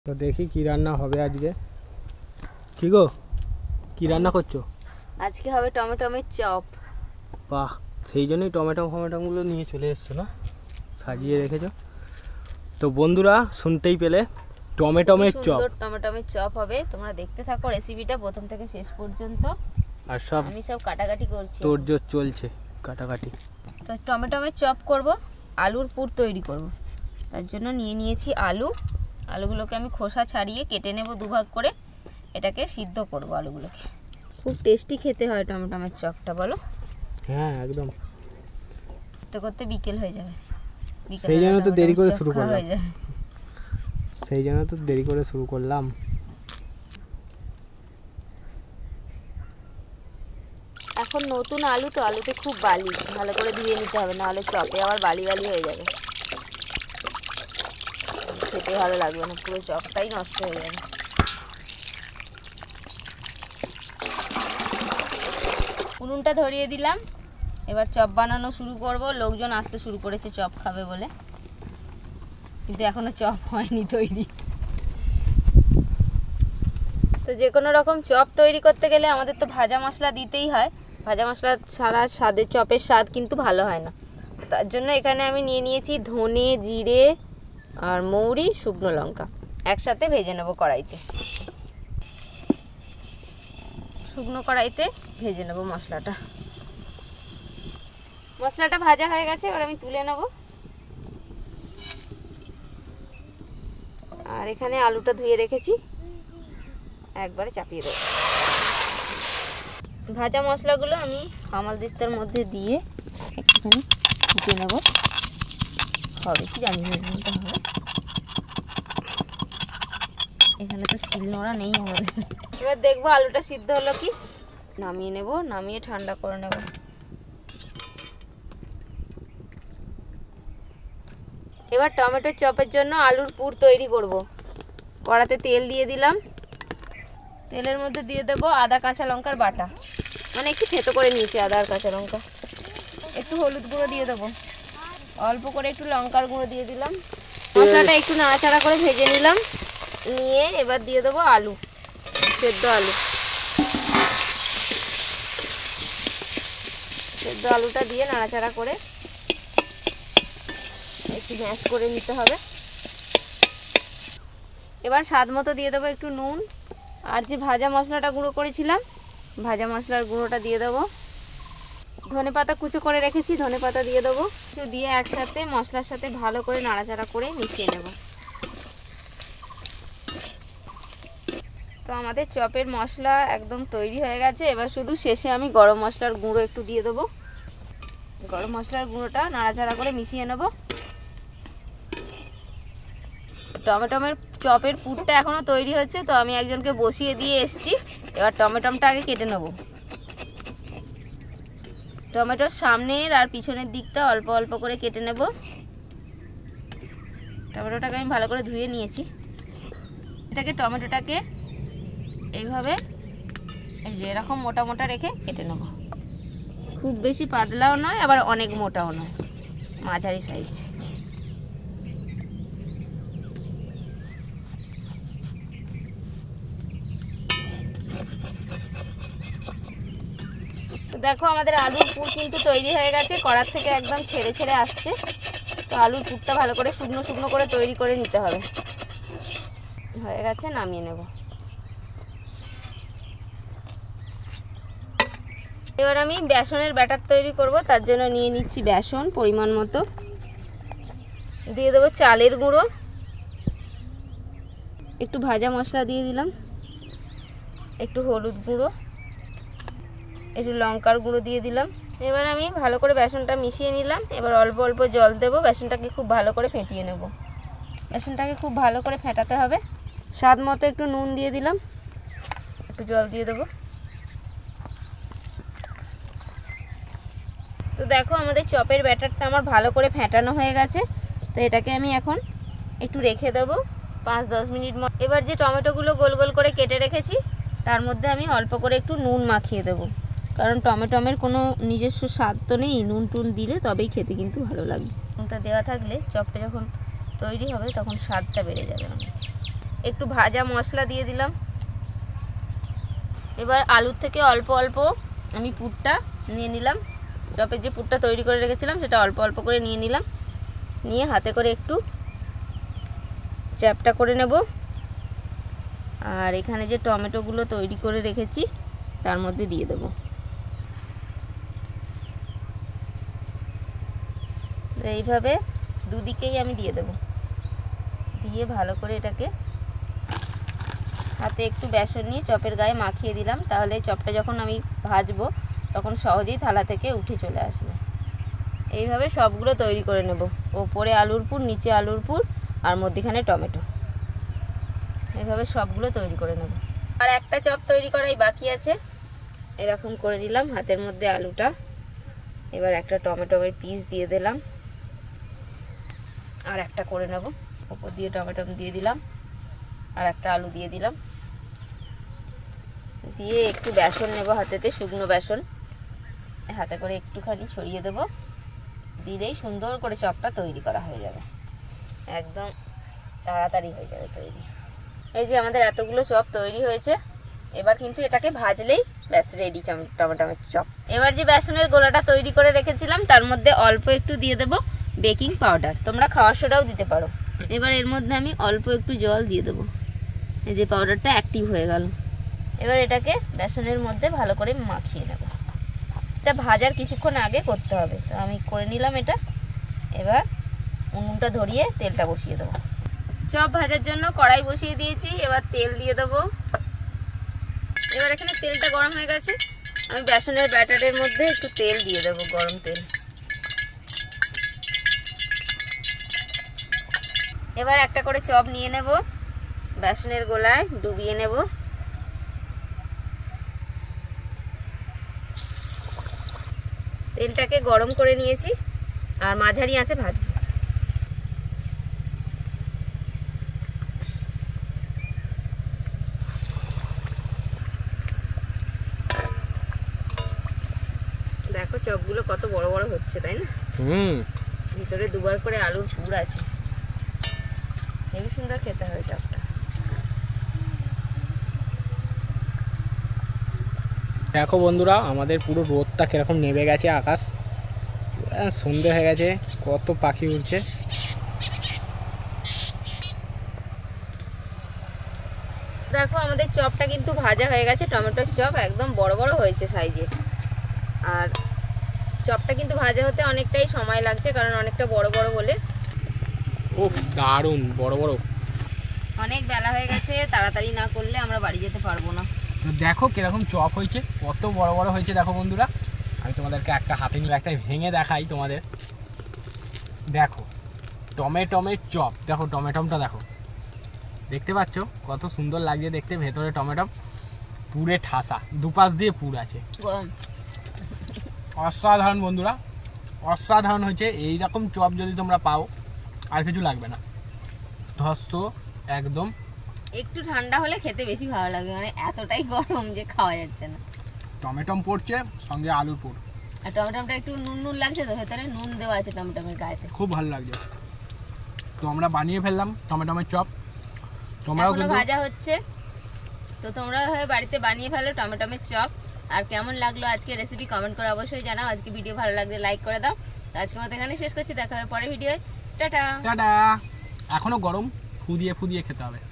তো দেখি কি রান্না হবে আজকে। কি গো, কি রান্না করছো? আজকে হবে টমেটোমের চপ। বাহ, সেই জন্যই টমেটোগুলো নিয়ে চলে এসছো না, সাজিয়ে রেখেছো। তো বন্ধুরা শুনতেই পেলে টমেটোমের চপ। টমেটোমের চপ হবে, তোমরা দেখতে থাকো রেসিপিটা প্রথম থেকে শেষ পর্যন্ত। আর সব আমি সব কাটাকাটি করছি, তোড়জোড় চলছে কাটাকাটি। তো টমেটোমের চপ করব, আলুর পুর তৈরি করব। তার জন্য নিয়ে নিয়েছি আলুগুলোকে আমি খোসা ছাড়িয়ে কেটে নেব দুভাগ করে। এটাকে সিদ্ধ করব আলুগুলোকে। খুব টেস্টি খেতে হয় টমেটোমের চপটা, বলো? হ্যাঁ একদম। করতে করতে বিকেল হয়ে যাবে, সেই জন্য তো দেরি করে শুরু করলাম। এখন নতুন আলু তো, আলুতে খুব বালি, ভালো করে ধুয়ে নিতে হবে, নাহলে চপে আবার বালি বালি হয়ে যাবে, খেতে ভালো লাগবে না, পুরো চপটাই নষ্ট হয়ে যাবে। উনুনটা ধরিয়ে দিলাম, এবার চপ বানানো শুরু করব। লোকজন আসতে শুরু করেছে চপ খাবে বলে, কিন্তু এখনো চপ হয়নি তৈরি। তো যে কোনো রকম চপ তৈরি করতে গেলে আমাদের তো ভাজা মশলা দিতেই হয়। ভাজা মশলা ছাড়া স্বাদের চপের স্বাদ কিন্তু ভালো হয় না। তার জন্য এখানে আমি নিয়ে নিয়েছি ধনে, জিরে আর মৌরি, শুকনো লঙ্কা একসাথে ভেজে নেব কড়াইতে। শুকনো কড়াইতে ভেজে নেব মশলাটা ভাজা হয়ে গেছে, এবার আমি তুলে নেব। আর এখানে আলুটা ধুয়ে রেখেছি, একবারে চাপিয়ে দেবো। ভাজা মশলাগুলো আমি হামালদিস্তার মধ্যে দিয়ে একটুখানি ফুটিয়ে নেব। হবে কি জানি না, হবে। এখানে তো শিলনোড়া নেই আমাদের। এবার দেখবো আলুটা সিদ্ধ হলো কি। নামিয়ে নেব, নামিয়ে ঠান্ডা করে নেব। এবার টমেটোর চপের জন্য আলুর পুর তৈরি করব। কড়াতে তেল দিয়ে দিলাম, তেলের মধ্যে দিয়ে দেবো আদা কাঁচা লঙ্কার বাটা, মানে একটু থেতো করে নিয়েছি আদা আর কাঁচা লঙ্কা। একটু হলুদ গুঁড়ো দিয়ে দেবো, অল্প করে একটু লঙ্কার গুঁড়ো দিয়ে দিলাম। মশলাটা একটু নাড়াচাড়া করে ভেজে নিলাম, নিয়ে এবার দিয়ে দেবো আলু, সেদ্ধ আলুটা দিয়ে নাড়াচাড়া করে একটু ম্যাশ করে নিতে হবে। এবার স্বাদ মতো দিয়ে দেবো একটু নুন, আর যে ভাজা মশলাটা গুঁড়ো করেছিলাম, ভাজা মশলার গুঁড়োটা দিয়ে দেবো। ধনেপাতা কুচো করে রেখেছি, ধনেপাতা দিয়ে দেবো। কিছু দিয়ে একসাথে মশলার সাথে ভালো করে নাড়াচাড়া করে মিশিয়ে নেব। তো আমাদের চপের মশলা একদম তৈরি হয়ে গেছে। এবার শুধু শেষে আমি গরম মশলার গুঁড়ো একটু দিয়ে দেবো। গরম মশলার গুঁড়োটা নাড়াচাড়া করে মিশিয়ে নেব। টমেটোমের চপের পুরটা এখনও তৈরি হচ্ছে, তো আমি একজনকে বসিয়ে দিয়ে এসেছি। এবার টমেটোটা আগে কেটে নেব। টমেটোর সামনের আর পিছনের দিকটা অল্প অল্প করে কেটে নেব। টমেটোটাকে আমি ভালো করে ধুয়ে নিয়েছি। টমেটোটাকে এইভাবে এই যে এরকম মোটা মোটা রেখে কেটে নেব। খুব বেশি পাতলাও নয়, আবার অনেক মোটাও নয়, মাঝারি সাইজ। তো দেখো আমাদের আলুর পুর কিন্তু তৈরি হয়ে গেছে, কড়ার থেকে একদম ছেড়ে ছেড়ে আসছে। তো আলুর পুরটা ভালো করে শুকনো শুকনো করে তৈরি করে নিতে হবে। হয়ে গেছে, নামিয়ে নেব। এবার আমি বেসনের ব্যাটার তৈরি করব, তার জন্য নিয়ে নিচ্ছি বেসন পরিমাণ মতো, দিয়ে দেবো চালের গুঁড়ো, একটু ভাজা মশলা দিয়ে দিলাম, একটু হলুদ গুঁড়ো, একটু লঙ্কার গুঁড়ো দিয়ে দিলাম। এবার আমি ভালো করে বেসনটা মিশিয়ে নিলাম। এবার অল্প অল্প জল দেবো, বেসনটাকে খুব ভালো করে ফেটিয়ে নেব। বেসনটাকে খুব ভালো করে ফেটাতে হবে। স্বাদ মতো একটু নুন দিয়ে দিলাম, একটু জল দিয়ে দেবো। তো দেখো আমাদের চপের ব্যাটারটা আমার ভালো করে ফেটানো হয়ে গেছে। তো এটাকে আমি এখন একটু রেখে দেবো 5-10 মিনিট মতো। এবার যে টমেটোগুলো গোল গোল করে কেটে রেখেছি, তার মধ্যে আমি অল্প করে একটু নুন মাখিয়ে দেবো, কারণ টমেটোমের কোনো নিজস্ব স্বাদ তো নেই, নুন টুন দিলে তবেই খেতে কিন্তু ভালো লাগবে। নুনটা দেওয়া থাকলে চপটা যখন তৈরি হবে তখন স্বাদটা বেড়ে যাবে অনেক। একটু ভাজা মশলা দিয়ে দিলাম। এবার আলুর থেকে অল্প অল্প আমি পুরটা নিয়ে নিলাম, চপের যে পুরটা তৈরি করে রেখেছিলাম সেটা অল্প অল্প করে নিয়ে নিলাম, নিয়ে হাতে করে একটু চ্যাপটা করে নেব। আর এখানে যে টমেটোগুলো তৈরি করে রেখেছি তার মধ্যে দিয়ে দেব। এইভাবে দুদিকেই আমি দিয়ে দেব, দিয়ে ভালো করে এটাকে হাতে একটু বেসন নিয়ে চপের গায়ে মাখিয়ে দিলাম, তাহলে চপটা যখন আমি ভাজবো তখন সহজেই থালা থেকে উঠে চলে আসবে। এইভাবে সবগুলো তৈরি করে নেব, ওপরে আলুর পুর, নিচে আলুর পুর আর মধ্যিখানে টমেটো। এইভাবে সবগুলো তৈরি করে নেব। আর একটা চপ তৈরি করাই বাকি আছে, এরকম করে নিলাম হাতের মধ্যে আলুটা। এবার একটা টমেটোর পিস দিয়ে দিলাম, আর একটা করে নেব, ওপর দিয়ে টমেটো দিয়ে দিলাম, আর একটা আলু দিয়ে দিলাম, দিয়ে একটু বেসন নেব হাতেতে, শুকনো বেসন হাতে করে একটুখানি ছড়িয়ে দেব, দিলেই সুন্দর করে চপটা তৈরি করা হয়ে যাবে, একদম তাড়াতাড়ি হয়ে যাবে তৈরি। এই যে আমাদের এতগুলো চপ তৈরি হয়েছে, এবার কিন্তু এটাকে ভাজলেই ব্যাস রেডি টমেটোর চপ। এবার যে বেসনের গোলাটা তৈরি করে রেখেছিলাম তার মধ্যে অল্প একটু দিয়ে দেব বেকিং পাউডার, তোমরা খাওয়ার সোডাও দিতে পারো। এবার এর মধ্যে আমি অল্প একটু জল দিয়ে দেবো, এই যে পাউডারটা অ্যাক্টিভ হয়ে গেল। এবার এটাকে বেসনের মধ্যে ভালো করে মাখিয়ে নেব। এটা ভাজার কিছুক্ষণ আগে করতে হবে, তো আমি করে নিলাম এটা। এবার উনুনটা ধরিয়ে তেলটা বসিয়ে দেবো। চপ ভাজার জন্য কড়াই বসিয়ে দিয়েছি, এবার তেল দিয়ে দেবো। এবার এখানে তেলটা গরম হয়ে গেছে, আমি বেসনের ব্যাটারের মধ্যে একটু তেল দিয়ে দেবো, গরম তেল। এবার একটা করে চপ নিয়ে নেব, বেসনের গোলায় ডুবিয়ে নেব। তেলটাকে গরম করে নিয়েছি, আর মাঝারি আঁচে ভাজবো। দেখো চপগুলো কত বড় বড় হচ্ছে, তাই না? ভিতরে দুবার করে আলুর পুর আছে, হেবি সুন্দর খেতে হবে চপটা। দেখো বন্ধুরা, আমাদের পুরো রোদটা কিরকম নেমে গেছে, আকাশ সন্ধে হয়ে গেছে, কত পাখি উড়ছে। দেখো আমাদের চপটা কিন্তু ভাজা হয়ে গেছে, টমেটোর চপ একদম বড় বড় হয়েছে সাইজে। আর চপটা কিন্তু ভাজা হতে অনেকটাই সময় লাগছে, কারণ অনেকটা বড় বড় বলে। ও দারুণ বড় বড়। অনেক বেলা হয়ে গেছে, তাড়াতাড়ি না করলে আমরা বাড়ি যেতে পারবো না। তো দেখো কিরকম চপ হয়েছে, কত বড় বড় হয়েছে। দেখো বন্ধুরা, আমি তোমাদেরকে একটা হাতে নিয়ে একটা ভেঙে দেখাই তোমাদের। দেখো টমেটোমের চপ, দেখো টমেটোমটা দেখো, দেখতে পাচ্ছ কত সুন্দর লাগছে দেখতে। ভেতরে টমেটো পুরে ঠাসা, দুপাশ দিয়ে পুর আছে, অসাধারণ বন্ধুরা, অসাধারণ হয়েছে। এইরকম চপ যদি তোমরা পাও আর কিছু লাগবে না, ধস্ত একদম। একটু ঠান্ডা হলে খেতে বেশি ভালো লাগে, মানে এতটাই গরম যে খাওয়া যাচ্ছে না। টমেটো পড়ছে, সঙ্গে আলুর পুর, আর টমেটোটা একটু নুন নুন লাগছে, তো ভেতরে নুন দেওয়া আছে টমেটোর গায়েতে, খুব ভালো লাগছে। তো আমরা বানিয়ে ফেললাম টমেটোমের চপ, তোমরাও কিন্তু ভাজা হচ্ছে, তো তোমরা বাড়িতে বানিয়ে ফেলো টমেটোমের চপ। আর কেমন লাগলো আজকে রেসিপি কমেন্ট করে অবশ্যই জানাও। আজকে ভিডিও ভালো লাগলে লাইক করে দাও। তো আজকে মতো এখানে শেষ করছি, দেখা হবে পরের ভিডিওয়। Tata tata. এখনো গরম, ফু দিয়ে খেতে হবে।